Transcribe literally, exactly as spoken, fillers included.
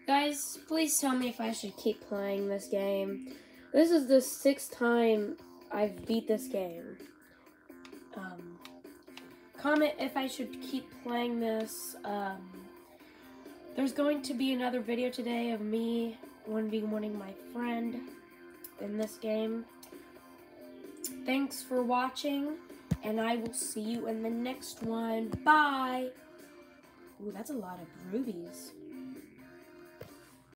Guys, please tell me if I should keep playing this game. This is the sixth time I've beat this game. Um, comment if I should keep playing this. Um, there's going to be another video today of me one v one-ing my friend in this game. Thanks for watching, and I will see you in the next one. Bye! Ooh, that's a lot of rubies.